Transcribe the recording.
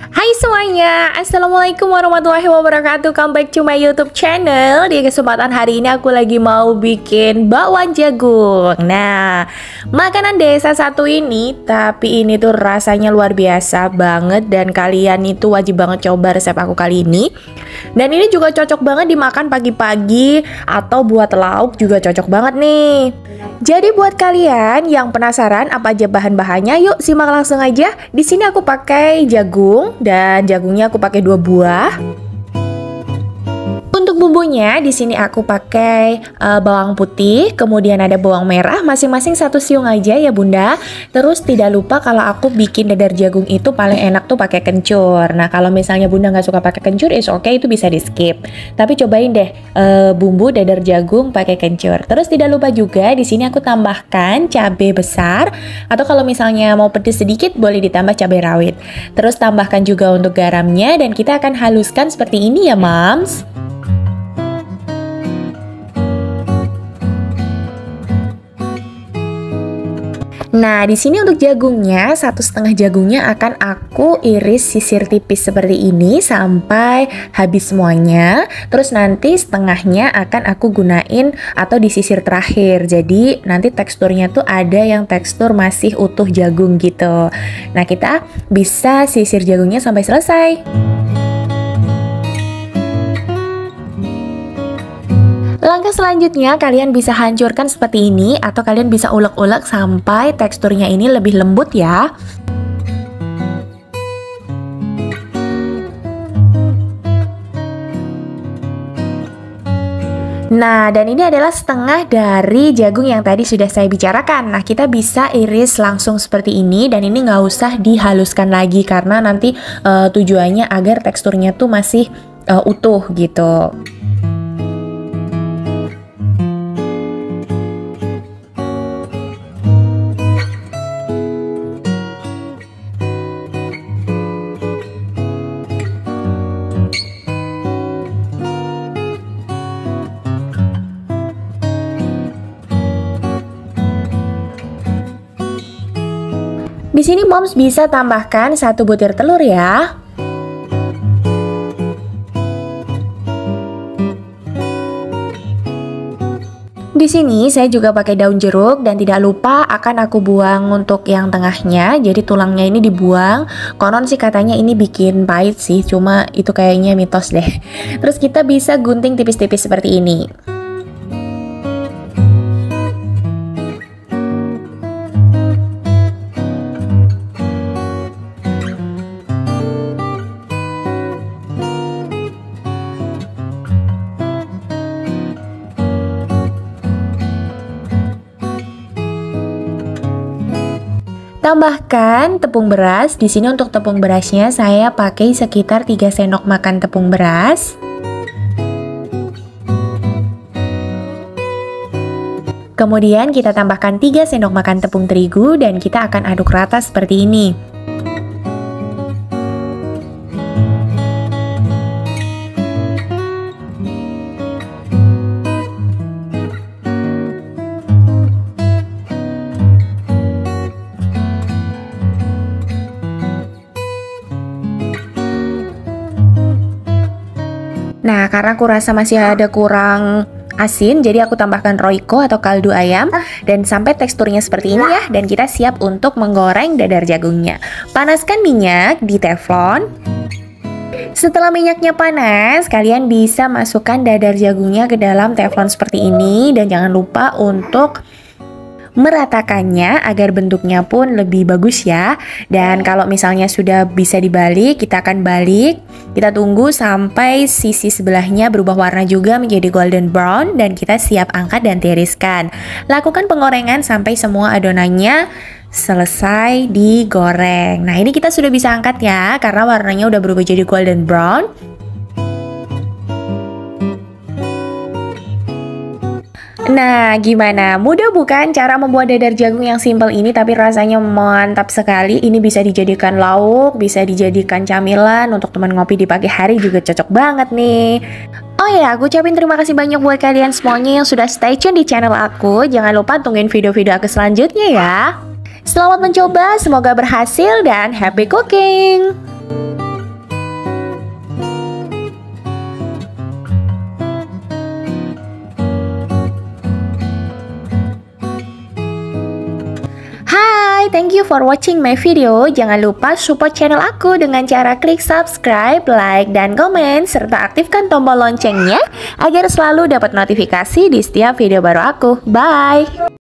Hai semuanya, Assalamualaikum warahmatullahi wabarakatuh. Come back to my YouTube channel. Di kesempatan hari ini aku lagi mau bikin bakwan jagung. Nah, makanan desa satu ini, tapi ini tuh rasanya luar biasa banget. Dan kalian itu wajib banget coba resep aku kali ini. Dan ini juga cocok banget dimakan pagi-pagi, atau buat lauk juga cocok banget nih. Jadi buat kalian yang penasaran apa aja bahan-bahannya, yuk simak langsung aja. Di sini aku pakai jagung dan jagungnya aku pakai 2 buah. Untuk bumbunya di sini aku pakai bawang putih, kemudian ada bawang merah, masing-masing 1 siung aja ya Bunda. Terus tidak lupa kalau aku bikin dadar jagung itu paling enak tuh pakai kencur. Nah kalau misalnya Bunda nggak suka pakai kencur, is oke, itu bisa di skip. Tapi cobain deh bumbu dadar jagung pakai kencur. Terus tidak lupa juga di sini aku tambahkan cabai besar, atau kalau misalnya mau pedes sedikit boleh ditambah cabai rawit. Terus tambahkan juga untuk garamnya dan kita akan haluskan seperti ini ya Mams. Nah, di sini untuk jagungnya, 1,5 jagungnya akan aku iris sisir tipis seperti ini sampai habis semuanya. Terus nanti setengahnya akan aku gunain atau disisir terakhir. Jadi nanti teksturnya tuh ada yang tekstur masih utuh jagung gitu. Nah, kita bisa sisir jagungnya sampai selesai. Langkah selanjutnya kalian bisa hancurkan seperti ini, atau kalian bisa ulek-ulek sampai teksturnya ini lebih lembut ya. Nah, dan ini adalah setengah dari jagung yang tadi sudah saya bicarakan. Nah, kita bisa iris langsung seperti ini, dan ini nggak usah dihaluskan lagi karena nanti tujuannya agar teksturnya tuh masih utuh gitu. Di sini Moms bisa tambahkan 1 butir telur ya. Di sini saya juga pakai daun jeruk, dan tidak lupa akan aku buang untuk yang tengahnya. Jadi tulangnya ini dibuang. Konon sih katanya ini bikin pahit sih, cuma itu kayaknya mitos deh. Terus kita bisa gunting tipis-tipis seperti ini. Tambahkan tepung beras. Di sini untuk tepung berasnya saya pakai sekitar 3 sendok makan tepung beras. Kemudian kita tambahkan 3 sendok makan tepung terigu dan kita akan aduk rata seperti ini. Nah, karena aku rasa masih ada kurang asin, jadi aku tambahkan Royco atau kaldu ayam, dan sampai teksturnya seperti ini ya. Dan kita siap untuk menggoreng dadar jagungnya. Panaskan minyak di teflon. Setelah minyaknya panas, kalian bisa masukkan dadar jagungnya ke dalam teflon seperti ini, dan jangan lupa untuk meratakannya agar bentuknya pun lebih bagus ya. Dan kalau misalnya sudah bisa dibalik, kita akan balik. Kita tunggu sampai sisi sebelahnya berubah warna juga menjadi golden brown, dan kita siap angkat dan tiriskan. Lakukan penggorengan sampai semua adonannya selesai digoreng. Nah, ini kita sudah bisa angkat ya, karena warnanya udah berubah jadi golden brown. Nah, gimana? Mudah bukan cara membuat dadar jagung yang simple ini, tapi rasanya mantap sekali. Ini bisa dijadikan lauk, bisa dijadikan camilan, untuk teman ngopi di pagi hari juga cocok banget nih. Oh ya, aku ucapin terima kasih banyak buat kalian semuanya yang sudah stay tune di channel aku. Jangan lupa tungguin video-video aku selanjutnya ya. Selamat mencoba, semoga berhasil dan happy cooking! thank you for watching my video. Jangan lupa support channel aku dengan cara klik subscribe, like, dan komen, serta aktifkan tombol loncengnya agar selalu dapat notifikasi di setiap video baru aku. Bye!